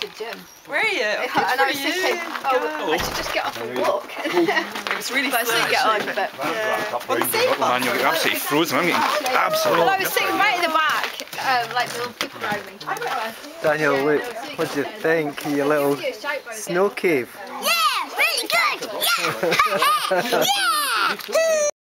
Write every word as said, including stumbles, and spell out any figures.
the gym. Were you? And I was thinking, oh, I should just get off and walk. It was really but I slow, still get on, actually, but... Yeah. Well, the safe Man, you're absolutely frozen. I'm getting absolutely... Well, I was sitting right in the back, um, like the little people driving. Daniel, look, what do you think of your little snow cave? Yeah, really good! Yeah! Yeah!